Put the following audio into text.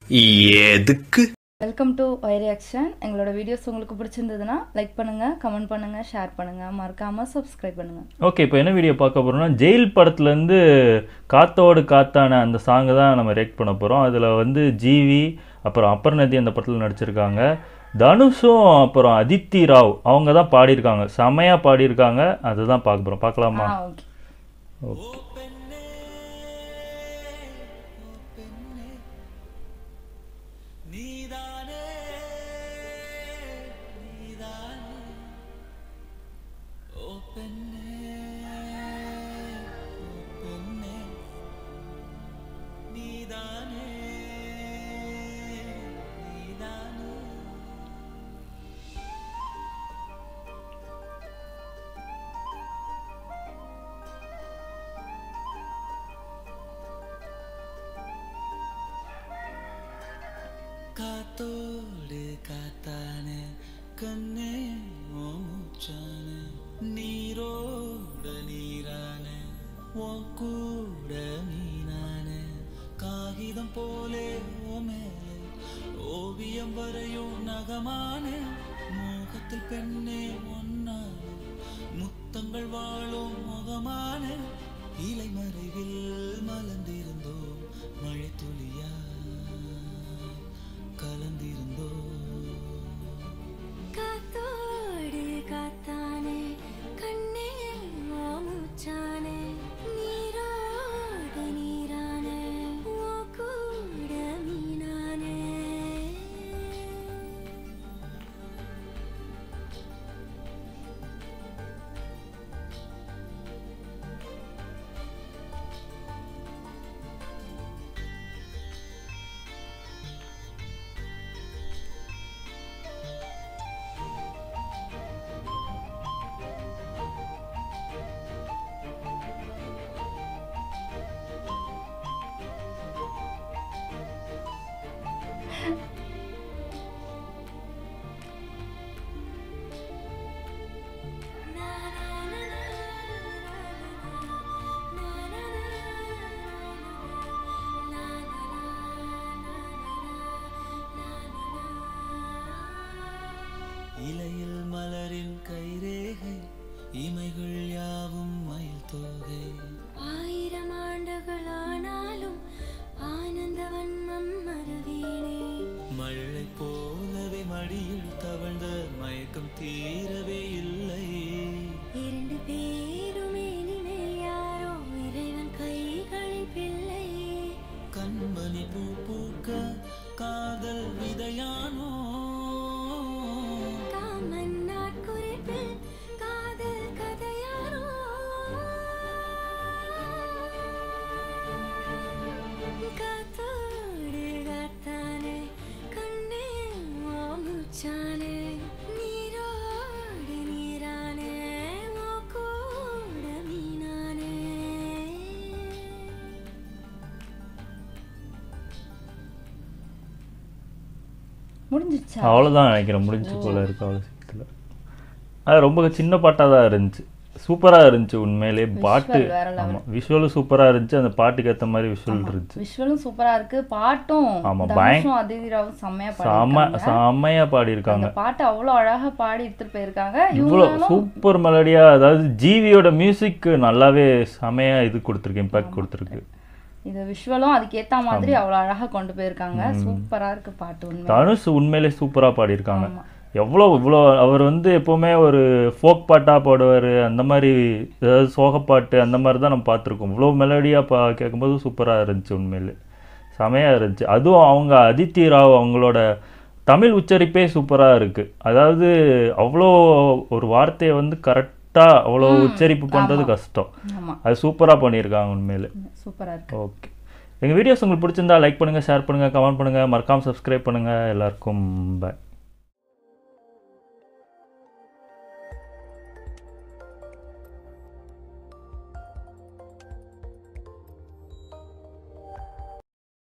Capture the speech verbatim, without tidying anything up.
எதுக்கு? Welcome to why reaction. எங்களோட videos உங்களுக்கு பிடிச்சிருந்ததுன்னா லைக் பண்ணுங்க, கமெண்ட் பண்ணுங்க, ஷேர் பண்ணுங்க, மறக்காம சப்ஸ்கிரைப் பண்ணுங்க. ஓகே, இப்போ என்ன வீடியோ பார்க்க போறோம்னா ஜெயில் படத்துலேருந்து காத்தோடு காத்தான அந்த சாங்கை தான் நம்ம ரியாக்ட் பண்ண போகிறோம். அதில் வந்து ஜிவி அப்புறம் அப்பர்நதி அந்த படத்தில் நடிச்சிருக்காங்க. தனுஷும் அப்புறம் அதித்தி ராவ் அவங்க தான் பாடியிருக்காங்க. செமையாக பாடியிருக்காங்க. அதுதான் பார்க்க போகிறோம். பார்க்கலாமா? Okay okay. காத்தோடு காத்தானே கண்ணே மூச்சானே நீரோட நீரானே உன் கூட மீனானே காகிதம் போலே ஓ மேலே ஓவியம் வரையும் நகமானே மோகத்தில் பெண்ணே ஒன்னானே முத்தங்கள் வாழும் முகமானே இலை மறைவில் மலர்ந்திருந்தோம் மழை துளியா கலந்திருந்தோ. காத்தோடு காத்தானே கண்ணே மூச்சானே நீரோடு நீரானே உன் கூட மீனானே. இலையில் மலரின் கைரேகை இமைகள் யாவும் மயில் தோகை. ஆயிரம் ஆண்டுகள் ஆனாலும் ஆனந்த வண்ணம் மறவேனே. மழை போலவே மடியில் தவழ்ந்த மயக்கம் தீரவே இல்லை. இரண்டு பேருமே இனிமேல் யாரோ இறைவன் கைகளில் பிள்ளை. கண்மணி பூ பூக்க காதல் விதையானோ. காமன் நாட்குறிப்பில் காதல் கதையாரோ. காத்தோடு காத்தானே கண்ணே மூச்சானே நீரோடு நீரானே உன் கூட மீனானே. முடிஞ்சிச்சா? அவ்வளோதான் நினைக்கிறேன். முடிஞ்சு போல இருக்கு அவ்வளோ சீக்கிரத்தில். அது ரொம்ப சின்ன பாட்டாக தான் இருந்துச்சு. சூப்பராக இருந்துச்சு உண்மையிலே. பாட்டு ஆமாம், விஷுவலும் சூப்பராக இருந்துச்சு. அந்த பாட்டுக்கு ஏற்ற மாதிரி விஷுவல் இருந்துச்சு. விஷுவலும் சூப்பரா இருக்கு, பாட்டும் ஆமாம் தனுஷும் அதித்தி ராவும் செம்மையா செம்ம பாடிருக்காங்க. செம்மையாக பாடியிருக்காங்க. அந்த பாட்டு அவ்வளோ அழகா பாடி எடுத்துட்டு போயிருக்காங்க. இவ்வளோ இவங்களும் சூப்பர் மெலடியா, அதாவது ஜிவியோட மியூசிக் நல்லாவே செமையா இது கொடுத்துருக்கு, இம்பாக்ட் கொடுத்துருக்கு. இது விஷுவலும் அதுக்கு ஏத்த மாதிரி அவ்வளோ அழகா கொண்டு போயிருக்காங்க. சூப்பரா இருக்கு பாட்டு. உண்மை தனுஷ் உண்மையிலே சூப்பரா பாடியிருக்காங்க. எவ்வளோ இவ்வளோ அவர் வந்து எப்போவுமே ஒரு ஃபோக் பாட்டாக பாடுவார். அந்த மாதிரி ஏதாவது சோகப்பாட்டு அந்த மாதிரி தான் நம்ம பார்த்துருக்கோம். இவ்வளோ மெலடியாக பா கேட்கும்போது சூப்பராக இருந்துச்சு. உண்மையிலே செமையாக இருந்துச்சு. அதுவும் அவங்க அதித்தி ராவ் அவங்களோட தமிழ் உச்சரிப்பே சூப்பராக இருக்குது. அதாவது அவ்வளோ ஒரு வார்த்தையை வந்து கரெக்டாக அவ்வளோ உச்சரிப்பு பண்ணுறது கஷ்டம். அது சூப்பராக பண்ணியிருக்காங்க. உண்மையிலே சூப்பராக இருக்கு. ஓகே, எங்கள் வீடியோஸ் உங்களுக்கு பிடிச்சிருந்தா லைக் பண்ணுங்கள், ஷேர் பண்ணுங்கள், கமெண்ட் பண்ணுங்கள், மறக்காமல் சப்ஸ்கிரைப் பண்ணுங்கள். எல்லாருக்கும் பாய்.